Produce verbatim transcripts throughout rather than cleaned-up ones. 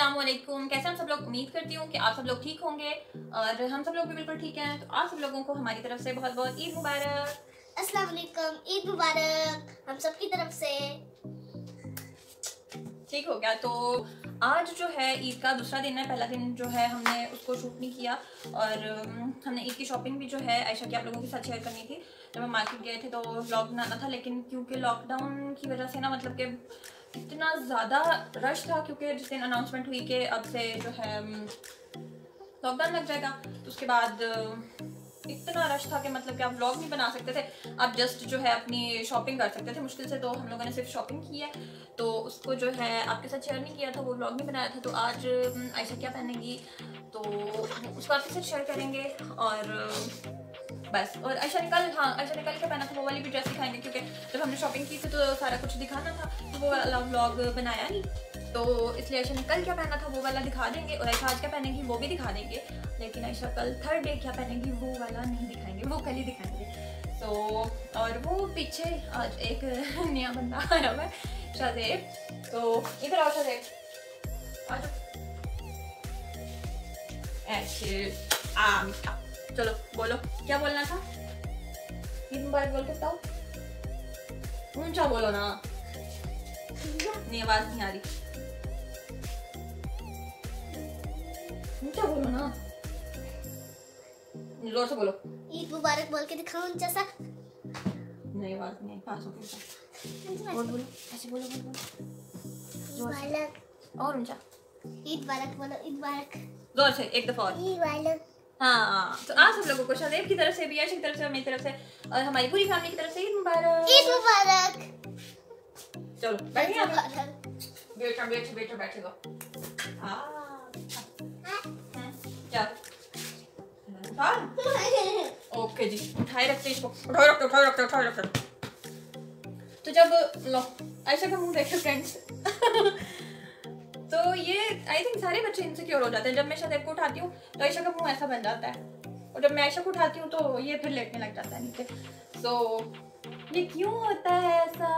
अस्सलामुअलैकुम। कैसे हम सब लोग, उम्मीद करती हूँ कि आप सब लोग ठीक होंगे और हम सब लोग भी बिल्कुल ठीक हैं। तो आप सब लोगों को हमारी तरफ से बहुत बहुत ईद मुबारक। अस्सलाम वालेकुम, ईद मुबारक हम सब की तरफ से। ठीक हो गया। तो आज जो है ईद का दूसरा दिन है। पहला दिन जो है हमने उसको शूट नहीं किया और हमने ईद की शॉपिंग भी जो है आयशा की आप लोगों के साथ शेयर करनी थी। जब हम मार्केट गए थे तो व्लॉग बनाना था, लेकिन क्योंकि लॉकडाउन की वजह से ना, मतलब कि इतना ज़्यादा रश था, क्योंकि जिस दिन अनाउंसमेंट हुई कि अब से जो है लॉकडाउन लग जाएगा, तो उसके बाद इतना रश था कि मतलब कि आप व्लॉग नहीं बना सकते थे, आप जस्ट जो है अपनी शॉपिंग कर सकते थे मुश्किल से। तो हम लोगों ने सिर्फ शॉपिंग की है, तो उसको जो है आपके साथ शेयर नहीं किया था, वो व्लॉग नहीं बनाया था। तो आज आयशा क्या पहनेगी तो उसको आपके साथ शेयर करेंगे और बस। और आयशा ने कल, हाँ आयशा ने कल क्या पहना था वो वाली भी ड्रेस दिखाएंगे, क्योंकि जब हमने शॉपिंग की थी तो सारा कुछ दिखाना था, तो वो वाला व्लॉग बनाया नहीं, तो इसलिए आयशा ने कल क्या पहना था वो वाला दिखा देंगे और आयशा आज क्या पहनेगी वो भी दिखा देंगे। लेकिन आयशा कल थर्ड डे क्या पहनेगी वो वाला नहीं दिखाएंगे, वो कल ही दिखाएंगे। तो और वो पीछे आज एक नया बंदा आया हुआ है, शादेब। तो इधर आओ शादेब, आ जाओ। ऐसे आ मीठा, चलो बोलो क्या बोलना था। ईद मुबारक बोल के बताओ, ऊंचा बोलो ना, नहीं आवाज नहीं आ रही, ऊंचा बोलो ना, जोर से बोलो। ईद मुबारक बोल के दिखाओ ऊंचा सा। नहीं आवाज नहीं, पास हो गया। और बोलो, ऐसे बोलो बोलो जोर से और ऊंचा। ईद मुबारक बोलो, ईद मुबारक जोर से एक दफा और। ईद मुबारक। हाँ, तो आप सब लोगों को शादेब की तरफ से भी, आयशा की तरफ से, मेरी तरफ से और हमारी पूरी फैमिली की तरफ से ईद मुबारक। ईद मुबारक। चलो बैठिए आप, बेटा बैठो बेटा बैठेगा। ओके जी, उठाए रखते इसको, उठाए रखते उठाए रखते उठाए रखते। तो जब लो आयशा का मुंह देखे फ्रेंड्स तो ये आई थिंक सारे बच्चे इनसिक्योर हो जाते हैं। जब मैं शादेब को उठाती हूँ तो आयशा का मुंह ऐसा बन जाता है, और जब मैं आयशा को उठाती हूँ तो ये फिर लेटने लग जाता है नीचे। तो ये क्यों होता है ऐसा?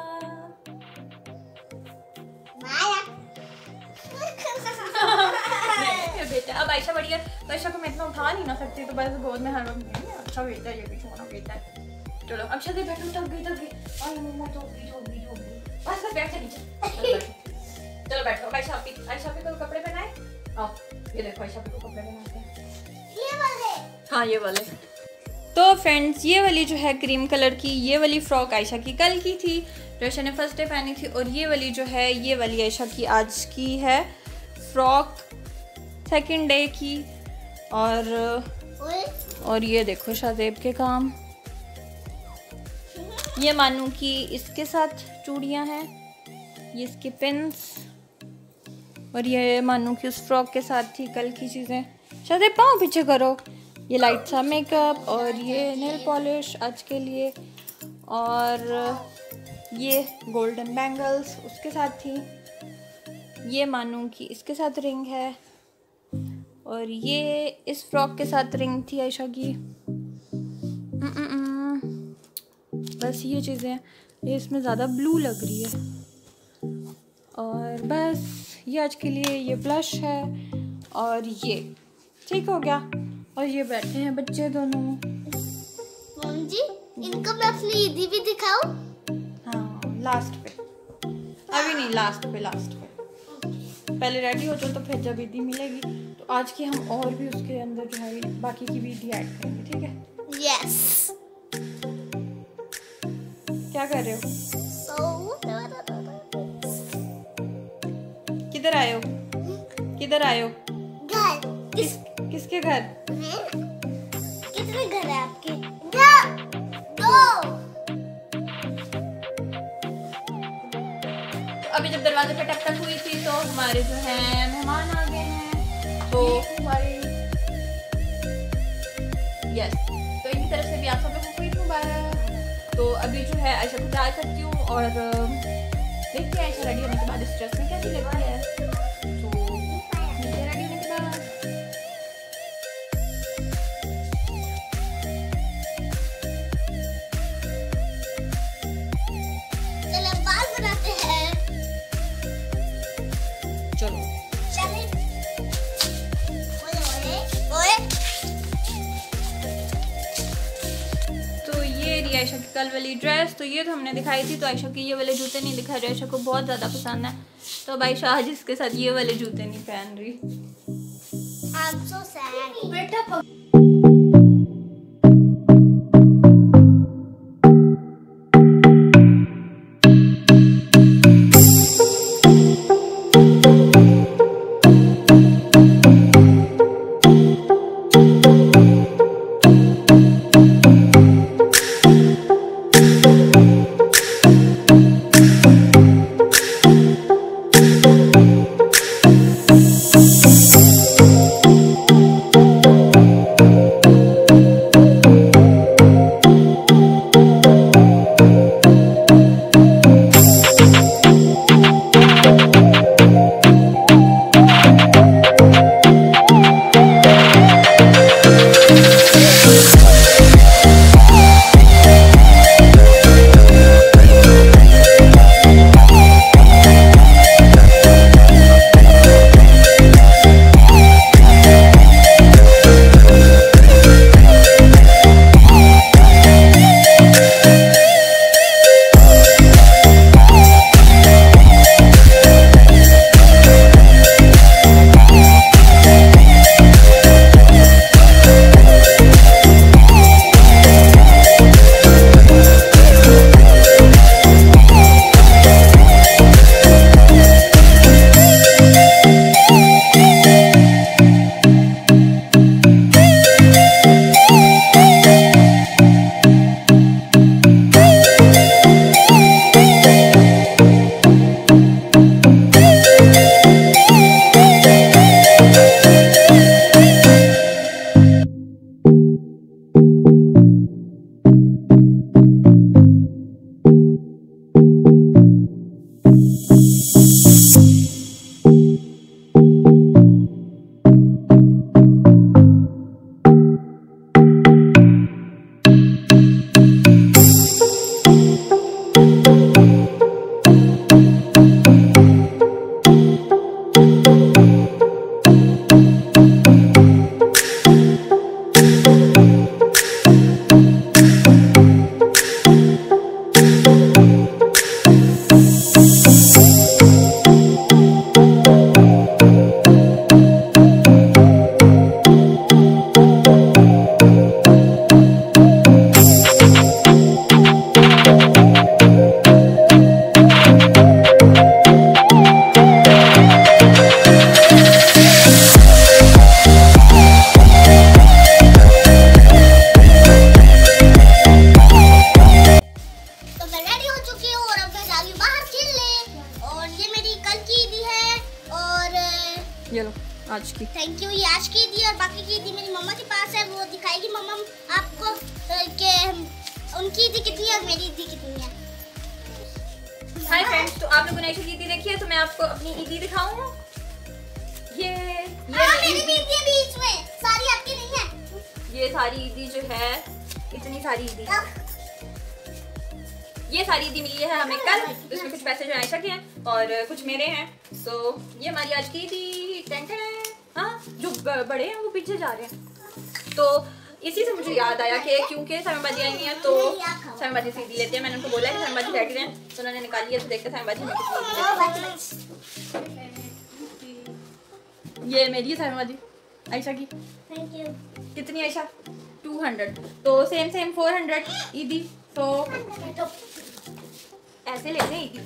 बेटा अब आयशा बड़ी है तो आयशा को मैं इतना उठा नहीं ना सकती, तो बस गोद में हर वक्त अच्छा बेटा, ये भी छोटा बेटा है। चलो अब शादेब बैठो, थक गई थक गई, और मम्मा तो गई हो गई हो गई, बस बस बैठ नीचे। चलो बैठो। आयशा पे आयशा पे को कपड़े पहनाए, आओ ये देखो आयशा पे को कपड़े पहनाते हैं, ये वाले। हाँ ये वाले। तो फ्रेंड्स ये वाली जो है क्रीम कलर की, ये वाली फ्रॉक आयशा की कल की थी जो आयशा ने फर्स्ट डे पहनी थी, और ये वाली जो है ये वाली आयशा की आज की है फ्रॉक सेकंड डे की। और और ये देखो शादेब के काम, ये मानू की इसके साथ चूड़ियाँ हैं, ये इसके पिन्स, और ये मानू की उस फ्रॉक के साथ थी कल की चीज़ें। शादेब पाँव पीछे करो, ये लाइट सा मेकअप और ये नेल पॉलिश आज के लिए, और ये गोल्डन बैंगल्स उसके साथ थी, ये मानू की इसके साथ रिंग है, और ये इस फ्रॉक के साथ रिंग थी आयशा की। बस ये चीज़ें, ये इसमें ज़्यादा ब्लू लग रही है, और बस ये आज के लिए ये ब्लश है, और ये ठीक हो गया। और ये बैठे हैं बच्चे दोनों। मम्मी जी इनको मैं अपनी ईदी भी दिखाऊं? हाँ लास्ट पे, अभी नहीं, लास्ट पे लास्ट पे पहले रेडी हो जाओ, तो फिर जब ईदी मिलेगी तो आज की हम और भी उसके अंदर जो है बाकी की भी ईदी ऐड करेंगे, ठीक है? यस। क्या कर रहे हो? so, किधर आए हो? किधर आए हो? घर। किस किसके घर? कितने घर है आपके? दो। तो अभी जब दरवाजे पे टक टक हुई थी तो हमारे जो है मेहमान आ गए हैं, तो हमारी यस, तो इनकी तरफ से भी आप सब लोगों को ईद मुबारक। तो अभी जो है आयशा को तैयार करती हूँ और देखते हैं आयशा रेडी होने के बाद इस ड्रेस में कैसी लगती है। तो रेडी होने के बाद चलो बात बनाते हैं। चलो चलें। आयशा की कल वाली ड्रेस। तो ये तो हमने दिखाई थी, तो आयशा की ये वाले जूते नहीं दिखाए जो आयशा को बहुत ज़्यादा पसंद है। तो अब आयशा आज इसके साथ ये वाले जूते नहीं पहन रही। I'm so sad. बेटा ये लो आज की। Thank you. ये आज की दी और बाकी की दी मेरी मम्मा के पास है, वो दिखाएगी मम्मा आपको कि उनकी ईदी कितनी है और मेरी ईदी कितनी है। हाय फ्रेंड्स, तो आप लोगों ने ईदी देखी है तो मैं आपको अपनी ईदी दिखाऊं। ये ये हाँ, मेरी भी ईदी है बीच में, सारी आपकी नहीं है। ये सारी ईदी जो है, इतनी सारी ईदी, ये सारी ईदी मिली है हमें कल। इसमें कुछ पैसे जो आयशा के हैं और कुछ मेरे हैं। सो so, ये हमारी आज की ईदी। टेंशन है हाँ, जो बड़े हैं वो पीछे जा रहे हैं। तो इसी से मुझे याद आया कि क्योंकि समीबाजी आई नहीं है तो समीबाजी से ईदी लेते हैं। मैंने उनको बोला है कि समीबाजी बैठ गए तो उन्होंने निकाली है। तो देखते हैं समीबाजी में कितनी। ये मेरी है समीबाजी, आयशा की। Thank you. कितनी आयशा? Two hundred. तो सेम सेम फोर हंड्रेड ईदी। तो ऐसे लेते हैं ईदी।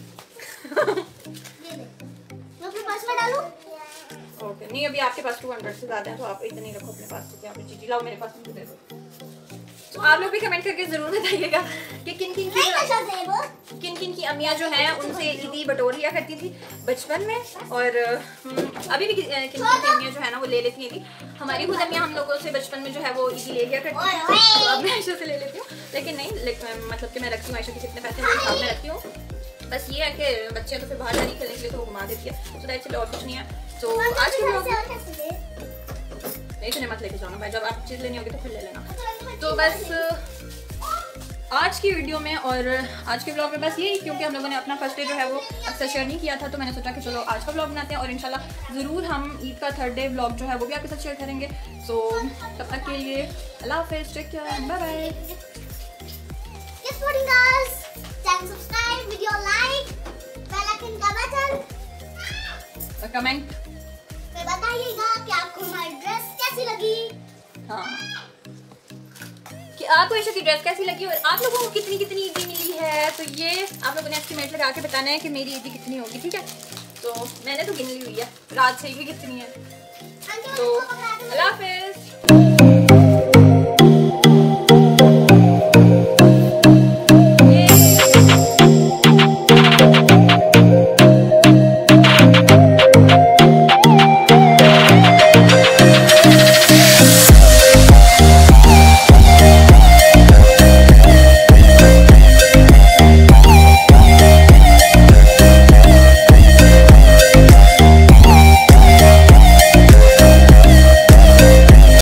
मैं अपने पास में डालूं? ओके नहीं, अभी आपके पास टू हंड्रेड से ज़्यादा है तो आप इतने ही रखो अपने पास। यहाँ पे चीज़ी लाओ मेरे पास, मुझे दे दो। तो आप लोग भी कमेंट करके ज़रूर बताइएगा कि किन किन की किन किन की अम्मियाँ जो हैं उनसे ईदी बटोर लिया करती थी बचपन में, और अभी भी किन किन की अम्मियाँ जो है ना वो ले लेती हैं। हमारी खुद अम्मियाँ हम लोगों से बचपन में जो है वो ईदी ले लिया करती थी, तो अब मैं आयशा से ले लेती हूँ। लेकिन नहीं, मतलब कि मैं रखती हूँ आयशा के कितने पैसे मेरे साथ में रखती हूँ। बस ये है कि बच्चे तो फिर बाहर नहीं खेलने के लिए तो घुमा देती है। तो दैट्स इट, और कुछ नहीं है। तो आज के व्लॉग नहीं, इतने मत लेके जाना भाई, जब आप चीज़ लेनी होगी तो फिर ले लेना। तो बस आज की वीडियो में और आज के व्लॉग में बस यही, क्योंकि हम लोगों ने अपना फर्स्ट डे जो है वो अक्सर शेयर नहीं किया था, तो मैंने सोचा कि चलो आज का व्लॉग बनाते हैं और इंशाल्लाह ज़रूर हम ईद का थर्ड डे व्लॉग जो है वो भी आपके साथ शेयर करेंगे। सो तब तक के लिए अल्लाह हाफ़िज़, take care, bye bye. Supporting us, channel subscribe, video like, bell icon का बटन और कमेंट में बताइएगा कि आपको हमारी ड्रेस कैसी लगी। हाँ कि आपको ऐशा की ड्रेस कैसी लगी और आप लोगों को कितनी कितनी ईदी मिली है, तो ये आप लोगों ने एस्टिमेट लगा के बताना है कि मेरी ईदी कितनी होगी। ठीक है, तो मैंने तो गिन ली हुई है, रात से भी कितनी है। तो अल्लाह हाफिज़।